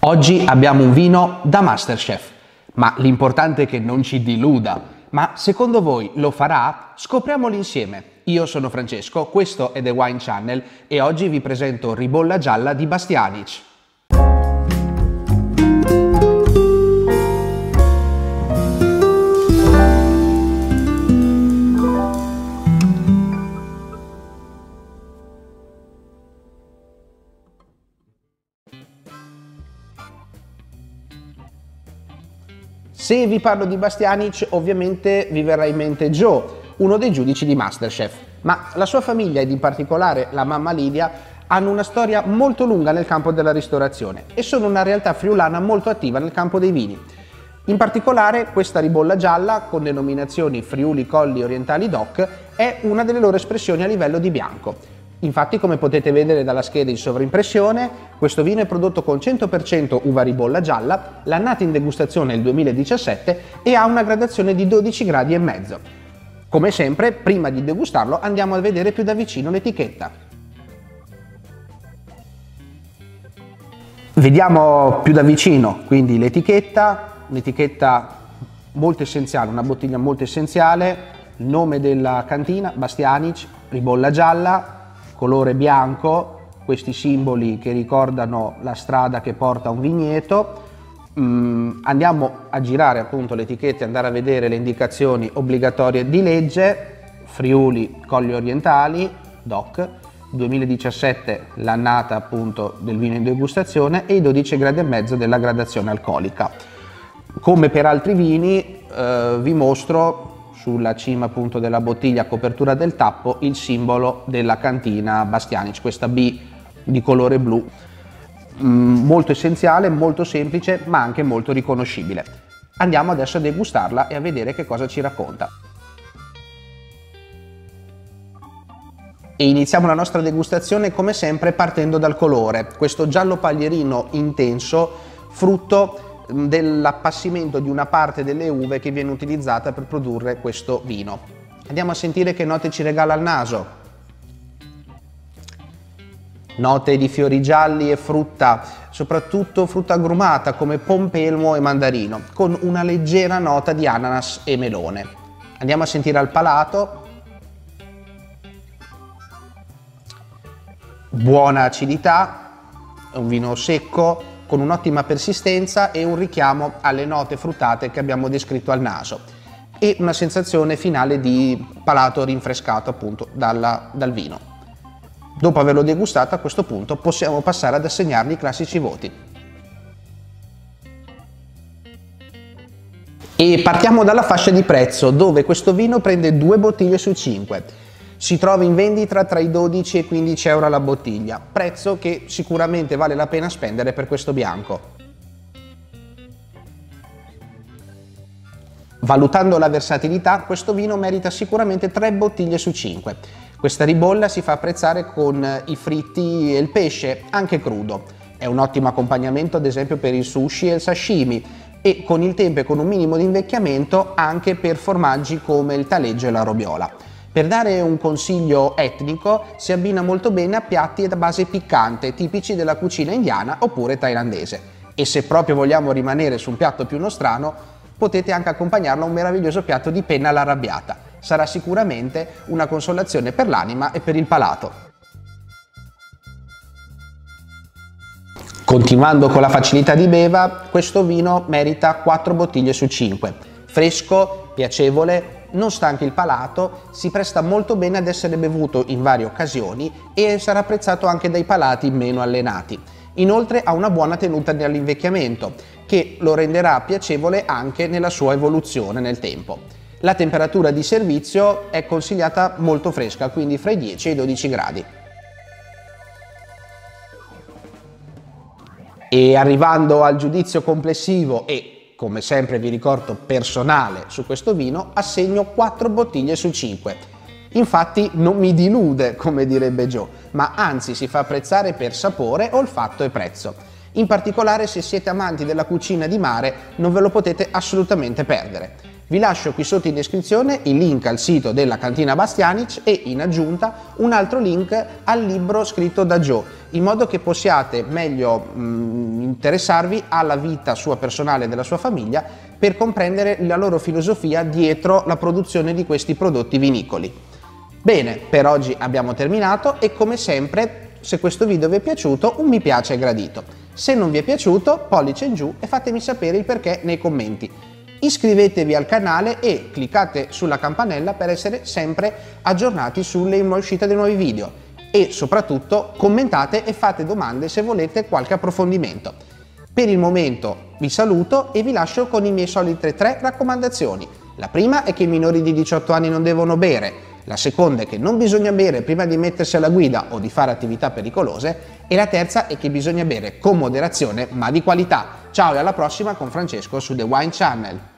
Oggi abbiamo un vino da MasterChef, ma l'importante è che non ci diluda. Ma secondo voi lo farà? Scopriamolo insieme. Io sono Francesco, questo è The Wine Channel e oggi vi presento Ribolla Gialla di Bastianic. Se vi parlo di Bastianic, ovviamente vi verrà in mente Joe, uno dei giudici di MasterChef, ma la sua famiglia ed in particolare la mamma Lidia hanno una storia molto lunga nel campo della ristorazione e sono una realtà friulana molto attiva nel campo dei vini. In particolare questa Ribolla Gialla, con denominazioni Friuli Colli Orientali DOC, è una delle loro espressioni a livello di bianco. Infatti, come potete vedere dalla scheda in sovraimpressione, questo vino è prodotto con 100% uva Ribolla Gialla, l'annata in degustazione è il 2017 e ha una gradazione di 12 gradi e mezzo. Come sempre, prima di degustarlo andiamo a vedere più da vicino l'etichetta. Vediamo più da vicino quindi l'etichetta, un'etichetta molto essenziale, una bottiglia molto essenziale, il nome della cantina, Bastianic, Ribolla Gialla, colore bianco, questi simboli che ricordano la strada che porta a un vigneto. Andiamo a girare appunto l'etichetta e andare a vedere le indicazioni obbligatorie di legge. Friuli Colli Orientali DOC, 2017 l'annata appunto del vino in degustazione e i 12 gradi e mezzo della gradazione alcolica. Come per altri vini vi mostro sulla cima appunto della bottiglia a copertura del tappo il simbolo della cantina Bastianic, questa B di colore blu, molto essenziale, molto semplice ma anche molto riconoscibile. Andiamo adesso a degustarla e a vedere che cosa ci racconta. E iniziamo la nostra degustazione come sempre partendo dal colore, questo giallo paglierino intenso, frutto dell'appassimento di una parte delle uve che viene utilizzata per produrre questo vino. Andiamo a sentire che note ci regala il naso. Note di fiori gialli e frutta, soprattutto frutta agrumata come pompelmo e mandarino, con una leggera nota di ananas e melone. Andiamo a sentire al palato. Buona acidità, è un vino secco, con un'ottima persistenza e un richiamo alle note fruttate che abbiamo descritto al naso e una sensazione finale di palato rinfrescato appunto dal vino. Dopo averlo degustato, a questo punto possiamo passare ad assegnargli i classici voti. E partiamo dalla fascia di prezzo, dove questo vino prende 2 bottiglie su 5. Si trova in vendita tra i 12 e i 15 euro alla bottiglia, prezzo che sicuramente vale la pena spendere per questo bianco. Valutando la versatilità, questo vino merita sicuramente 3 bottiglie su 5. Questa ribolla si fa apprezzare con i fritti e il pesce, anche crudo. È un ottimo accompagnamento ad esempio per il sushi e il sashimi e con il tempo e con un minimo di invecchiamento anche per formaggi come il taleggio e la robiola. Per dare un consiglio etnico, si abbina molto bene a piatti a base piccante, tipici della cucina indiana oppure thailandese. E se proprio vogliamo rimanere su un piatto più nostrano, potete anche accompagnarlo a un meraviglioso piatto di penna all'arrabbiata. Sarà sicuramente una consolazione per l'anima e per il palato. Continuando con la facilità di beva, questo vino merita 4 bottiglie su 5. Fresco, piacevole, non stanca il palato, si presta molto bene ad essere bevuto in varie occasioni e sarà apprezzato anche dai palati meno allenati. Inoltre ha una buona tenuta nell'invecchiamento, che lo renderà piacevole anche nella sua evoluzione nel tempo. La temperatura di servizio è consigliata molto fresca, quindi fra i 10 e i 12 gradi. E arrivando al giudizio complessivo e come sempre vi ricordo personale su questo vino, assegno 4 bottiglie su 5. Infatti non mi dilude, come direbbe Joe, ma anzi si fa apprezzare per sapore, olfatto e prezzo. In particolare se siete amanti della cucina di mare non ve lo potete assolutamente perdere. Vi lascio qui sotto in descrizione il link al sito della cantina Bastianic e in aggiunta un altro link al libro scritto da Joe, in modo che possiate meglio interessarvi alla vita sua personale e della sua famiglia per comprendere la loro filosofia dietro la produzione di questi prodotti vinicoli. Bene, per oggi abbiamo terminato e come sempre, se questo video vi è piaciuto, un mi piace è gradito. Se non vi è piaciuto, pollice in giù e fatemi sapere il perché nei commenti. Iscrivetevi al canale e cliccate sulla campanella per essere sempre aggiornati sulle uscite dei nuovi video. E soprattutto commentate e fate domande se volete qualche approfondimento. Per il momento vi saluto e vi lascio con i miei solite 3 raccomandazioni. La prima è che i minori di 18 anni non devono bere. La seconda è che non bisogna bere prima di mettersi alla guida o di fare attività pericolose e la terza è che bisogna bere con moderazione ma di qualità. Ciao e alla prossima con Francesco su The Wine Channel.